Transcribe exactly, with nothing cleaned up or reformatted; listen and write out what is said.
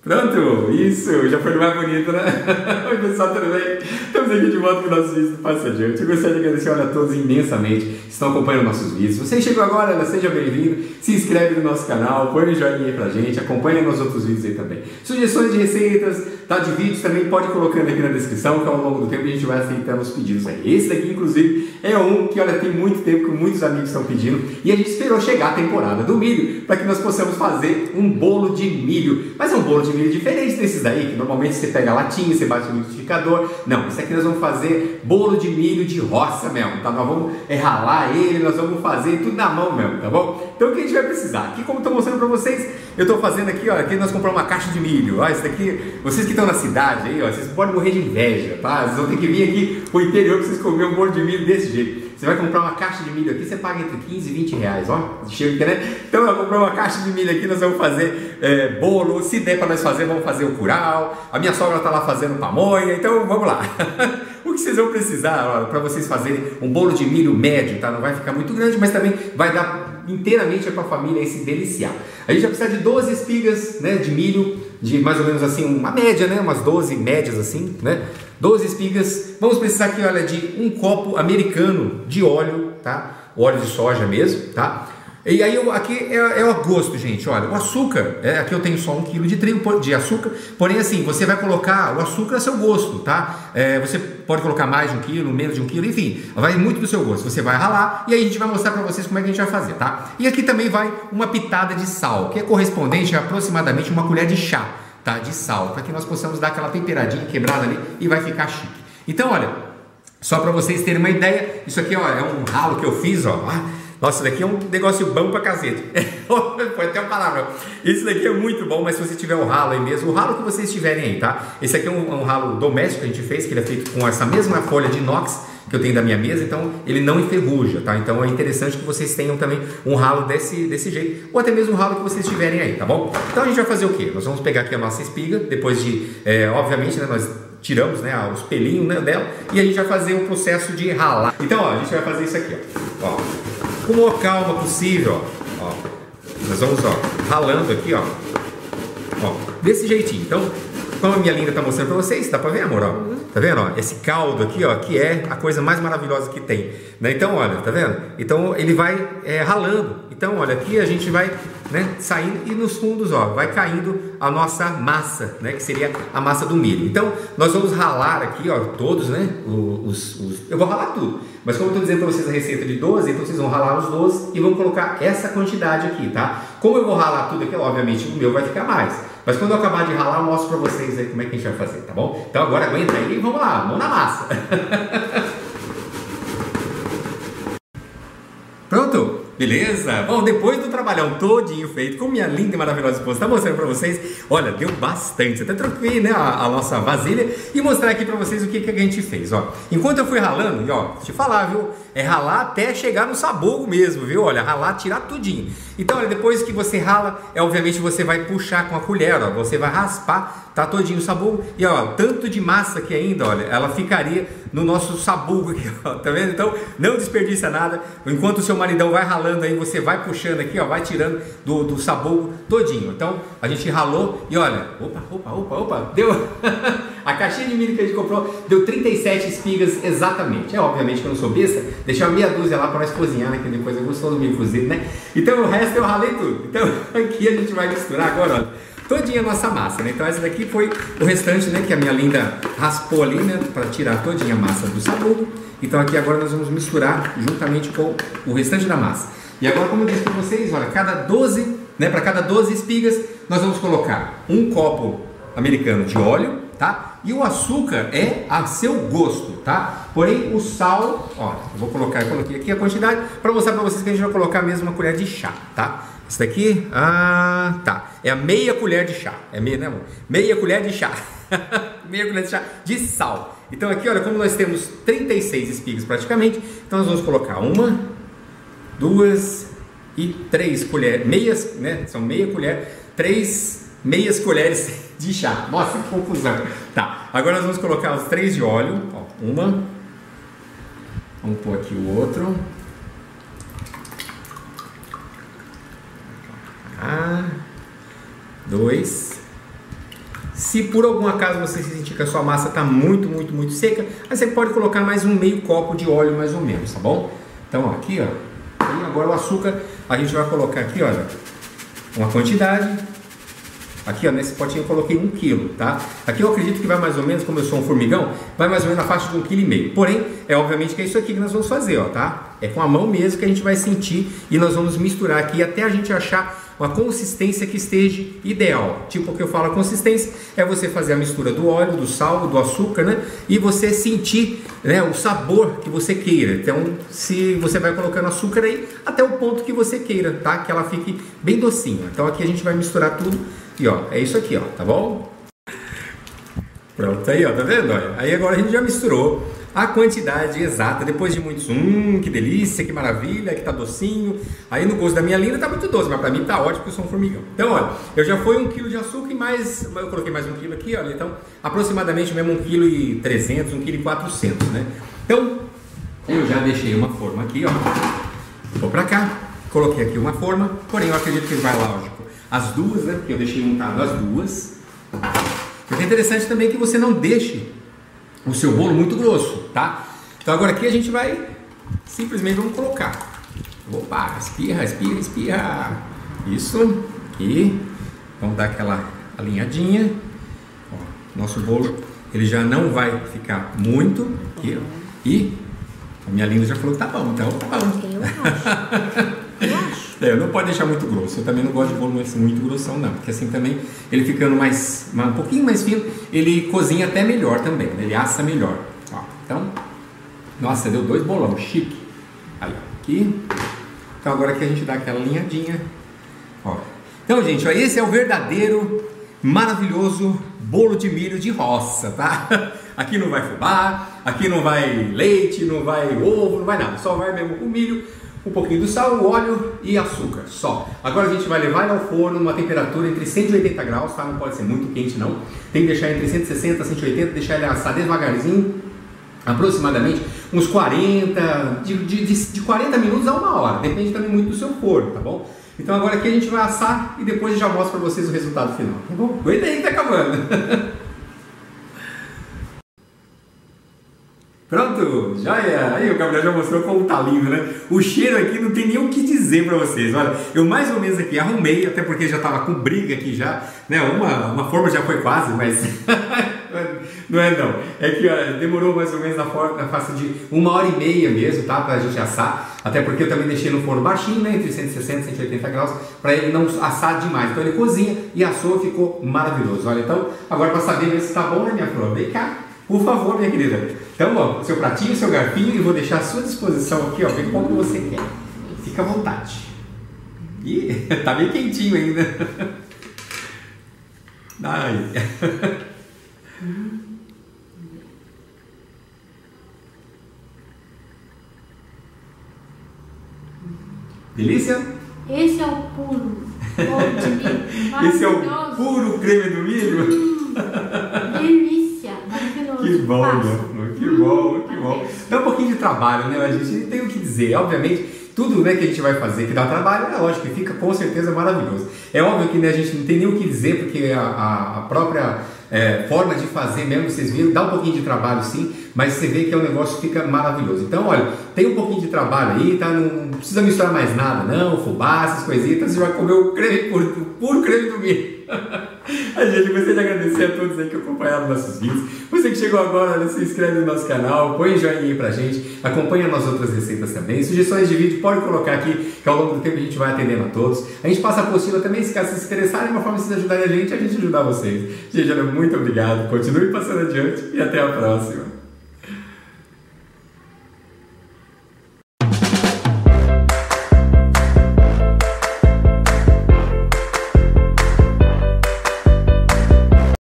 Pronto, isso, já foi mais bonito, né? Oi pessoal, tudo bem? Estamos aqui de volta com o nosso vídeo do Passa Adiante. Eu gostaria de agradecer olha, a todos imensamente que estão acompanhando nossos vídeos. Se você chegou agora, olha, seja bem-vindo, se inscreve no nosso canal, põe um joinha aí pra gente, acompanha nos outros vídeos aí também. Sugestões de receitas, tá, de vídeos também, pode ir colocando aqui na descrição, que ao longo do tempo a gente vai aceitando os pedidos aí. Esse daqui, inclusive, é um que olha, tem muito tempo que muitos amigos estão pedindo e a gente esperou chegar a temporada do milho para que nós possamos fazer um bolo de milho. Mas é um bolo de milho diferente desses daí, que normalmente você pega a latinha, você bate no liquidificador. Não, isso aqui nós vamos fazer bolo de milho de roça mesmo, tá? Nós vamos é, ralar ele, nós vamos fazer tudo na mão mesmo, tá bom? Então o que a gente vai precisar? Aqui, como eu estou mostrando para vocês, eu estou fazendo aqui, ó, aqui nós compramos uma caixa de milho. Ó, isso daqui, vocês que estão na cidade aí, ó, vocês podem morrer de inveja, tá? Vocês vão ter que vir aqui pro interior para vocês comerem um bolo de milho desse jeito. Você vai comprar uma caixa de milho aqui, você paga entre quinze e vinte reais, ó, chega, né? Então eu vou comprar uma caixa de milho aqui, nós vamos fazer é, bolo, se der para nós fazer, vamos fazer o curau, a minha sogra está lá fazendo pamonha, então vamos lá. O que vocês vão precisar para vocês fazerem um bolo de milho médio, tá? Não vai ficar muito grande, mas também vai dar inteiramente para a família aí se deliciar. A gente vai precisar de doze espigas, né, de milho, de mais ou menos assim, uma média, né, umas doze médias assim, né? doze espigas. Vamos precisar aqui, olha, de um copo americano de óleo, tá? Óleo de soja mesmo, tá? E aí eu, aqui é, é o gosto, gente, olha, o açúcar, é, aqui eu tenho só um quilo de trigo de açúcar, porém assim, você vai colocar o açúcar a seu gosto, tá? É, você pode colocar mais de um quilo, menos de um quilo, enfim, vai muito do seu gosto, você vai ralar e aí a gente vai mostrar pra vocês como é que a gente vai fazer, tá? E aqui também vai uma pitada de sal, que é correspondente a aproximadamente uma colher de chá, tá? De sal, para que nós possamos dar aquela temperadinha quebrada ali e vai ficar chique. Então, olha, só para vocês terem uma ideia, isso aqui ó, é um ralo que eu fiz, ó. Nossa, isso daqui é um negócio bom pra cacete. Foi até uma palavra. Isso daqui é muito bom, mas se você tiver o ralo aí mesmo, o ralo que vocês tiverem aí, tá? Esse aqui é um, um ralo doméstico que a gente fez, que ele é feito com essa mesma folha de inox que eu tenho da minha mesa, então ele não enferruja, tá? Então é interessante que vocês tenham também um ralo desse, desse jeito, ou até mesmo um ralo que vocês tiverem aí, tá bom? Então a gente vai fazer o quê? Nós vamos pegar aqui a nossa espiga, depois de, é, obviamente, né, nós tiramos, né, os pelinhos, né, dela, e a gente vai fazer o processo de ralar. Então, ó, a gente vai fazer isso aqui, ó. Ó, com a maior calma possível, ó, ó, nós vamos, ó, ralando aqui, ó, ó, desse jeitinho. Então, como a minha linda tá mostrando pra vocês, dá pra ver, amor, ó, tá vendo, ó, esse caldo aqui, ó, que é a coisa mais maravilhosa que tem, né? Então, olha, tá vendo? Então, ele vai é, ralando. Então, olha, aqui a gente vai, né, saindo e nos fundos, ó, vai caindo a nossa massa, né, que seria a massa do milho. Então, nós vamos ralar aqui, ó, todos, né, os, os... eu vou ralar tudo, mas como eu tô dizendo para vocês a receita de doze, então vocês vão ralar os doze e vão colocar essa quantidade aqui, tá? Como eu vou ralar tudo aqui, obviamente o meu vai ficar mais, mas quando eu acabar de ralar, eu mostro para vocês aí como é que a gente vai fazer, tá bom? Então agora aguenta aí e vamos lá, mão na massa. Pronto? Beleza? Bom, depois do trabalhão todinho feito com minha linda e maravilhosa esposa, tá mostrando pra vocês, olha, deu bastante. Até troquei, né, a, a nossa vasilha e mostrar aqui pra vocês o que, que a gente fez, ó. Enquanto eu fui ralando, e ó, te falar, viu, é ralar até chegar no sabugo mesmo, viu, olha, ralar, tirar tudinho. Então, olha, depois que você rala, é obviamente você vai puxar com a colher, ó, você vai raspar, tá todinho o sabugo, e ó, tanto de massa aqui ainda, olha, ela ficaria no nosso sabugo aqui, ó, tá vendo? Então, não desperdiça nada, enquanto o seu maridão vai ralando aí, você vai puxando aqui, ó, vai tirando do, do sabugo todinho. Então, a gente ralou e olha, opa, opa, opa, opa, deu, a caixinha de milho que a gente comprou, deu trinta e sete espigas exatamente. É, obviamente que eu não sou besta, deixei uma meia dúzia lá para nós cozinhar, né, que depois eu gosto do milho cozido, né? Então, o resto eu ralei tudo. Então, aqui a gente vai misturar agora, ó, todinha a nossa massa, né? Então essa daqui foi o restante, né, que a minha linda raspou ali, né, para tirar todinha a massa do sabugo. Então aqui agora nós vamos misturar juntamente com o restante da massa. E agora, como eu disse para vocês, olha, cada doze, né, para cada doze espigas, nós vamos colocar um copo americano de óleo, tá? E o açúcar é a seu gosto, tá? Porém, o sal, ó, eu vou colocar, eu coloquei aqui a quantidade para mostrar para vocês que a gente vai colocar mesmo uma colher de chá, tá? Isso daqui, ah, tá, é a meia colher de chá, é meia, né, amor? Meia colher de chá, meia colher de chá de sal. Então aqui, olha, como nós temos trinta e seis espigas praticamente, então nós vamos colocar uma, duas e três colheres, meias, né, são meia colher, três meias colheres de chá. Nossa, que confusão. Tá, agora nós vamos colocar os três de óleo, ó, uma, vamos pôr aqui o outro. Ah, dois Se por algum acaso você sentir que a sua massa está muito, muito, muito seca, aí você pode colocar mais um meio copo de óleo mais ou menos, tá bom? Então ó, aqui ó, e agora o açúcar a gente vai colocar aqui, olha, uma quantidade. Aqui ó, nesse potinho eu coloquei um quilo, tá? Aqui eu acredito que vai mais ou menos, como eu sou um formigão, vai mais ou menos na faixa de um quilo e meio. Porém, é obviamente que é isso aqui que nós vamos fazer, ó, tá? É com a mão mesmo que a gente vai sentir e nós vamos misturar aqui até a gente achar uma consistência que esteja ideal. Tipo o que eu falo, a consistência é você fazer a mistura do óleo, do sal, do açúcar, né? E você sentir, né, o sabor que você queira. Então, se você vai colocando açúcar aí até o ponto que você queira, tá? Que ela fique bem docinha. Então aqui a gente vai misturar tudo e ó, é isso aqui, ó, tá bom? Pronto, aí ó, tá vendo? Olha, aí agora a gente já misturou a quantidade exata, depois de muitos, hum, que delícia, que maravilha, que tá docinho. Aí no gosto da minha linda tá muito doce, mas pra mim tá ótimo porque eu sou um formigão. Então, olha, eu já fui um quilo de açúcar e mais, eu coloquei mais um quilo aqui, olha, então aproximadamente mesmo um quilo e trezentos, um quilo e quatrocentos, né? Então, eu já deixei uma forma aqui, ó, vou pra cá, coloquei aqui uma forma, porém eu acredito que vai, lógico, as duas, né, porque eu deixei montado as duas. Porque é interessante também que você não deixe o seu bolo muito grosso, tá? Então agora aqui a gente vai simplesmente vamos colocar. Opa, espirra, espirra, espirra. Isso. E vamos dar aquela alinhadinha. Ó, nosso bolo ele já não vai ficar muito. Aqui, ó. E a minha linda já falou que tá bom, então tá bom. Eu acho. Eu acho. É, não pode deixar muito grosso. Eu também não gosto de bolo muito grossão, não. Porque assim também, ele ficando mais, um pouquinho mais fino, ele cozinha até melhor também. Né? Ele assa melhor. Ó, então, nossa, deu dois bolão, chique. Aí, ó, aqui. Então agora aqui a gente dá aquela alinhadinha. Ó. Então, gente, ó, esse é o verdadeiro, maravilhoso bolo de milho de roça, tá? Aqui não vai fubá, aqui não vai leite, não vai ovo, não vai nada. Só vai mesmo o milho, um pouquinho do sal, o óleo e açúcar, só. Agora a gente vai levar ele ao forno numa temperatura entre cento e oitenta graus, tá? Não pode ser muito quente não. Tem que deixar entre cento e sessenta e cento e oitenta, deixar ele assar devagarzinho, aproximadamente uns quarenta, de, de, de quarenta minutos a uma hora. Depende também muito do seu forno, tá bom? Então agora aqui a gente vai assar e depois eu já mostro pra vocês o resultado final, tá bom? Aguenta aí que tá acabando. Pronto, já é. Aí o Gabriel já mostrou como tá lindo, né? O cheiro aqui não tem nem o que dizer pra vocês. Olha, eu mais ou menos aqui arrumei, até porque já tava com briga aqui já, né? Uma, uma forma já foi quase, mas não é não. É que ó, demorou mais ou menos na forma, na faixa de uma hora e meia mesmo, tá? Pra gente assar. Até porque eu também deixei no forno baixinho, né? Entre cento e sessenta e cento e oitenta graus, pra ele não assar demais. Então ele cozinha e assou e ficou maravilhoso. Olha, então, agora pra saber se tá bom, né, minha flor? Vem cá. Por favor, minha querida. Então, ó, seu pratinho, seu garfinho, e vou deixar à sua disposição aqui, ó, bem como você quer. Fica à vontade. Ih, tá bem quentinho ainda. Ai. Delícia? Esse é o puro bolo de milho. Esse é o puro creme do milho? Hum, delícia, maravilhoso. Que bom, Passa. meu amor, que bom, que bom. Dá um pouquinho de trabalho, né? A gente tem o que dizer. Obviamente, tudo, né, que a gente vai fazer que dá trabalho, é lógico que fica com certeza maravilhoso. É óbvio que, né, a gente não tem nem o que dizer, porque a, a, a própria é, forma de fazer mesmo, vocês viram, dá um pouquinho de trabalho sim, mas você vê que o negócio fica maravilhoso. Então, olha, tem um pouquinho de trabalho aí, tá? Não precisa misturar mais nada, não, fubá, essas coisitas, você vai comer o creme puro, o puro creme do milho. A gente gostaria de agradecer a todos aí que acompanharam nossos vídeos. Você que chegou agora, né, se inscreve no nosso canal, põe joinha aí pra gente, acompanha nas outras receitas também. Sugestões de vídeo, pode colocar aqui, que ao longo do tempo a gente vai atendendo a todos. A gente passa a apostila também, se caso vocês se interessarem, uma forma de vocês ajudarem a gente, a gente ajudar vocês. Gente, olha, muito obrigado, continue passando adiante e até a próxima.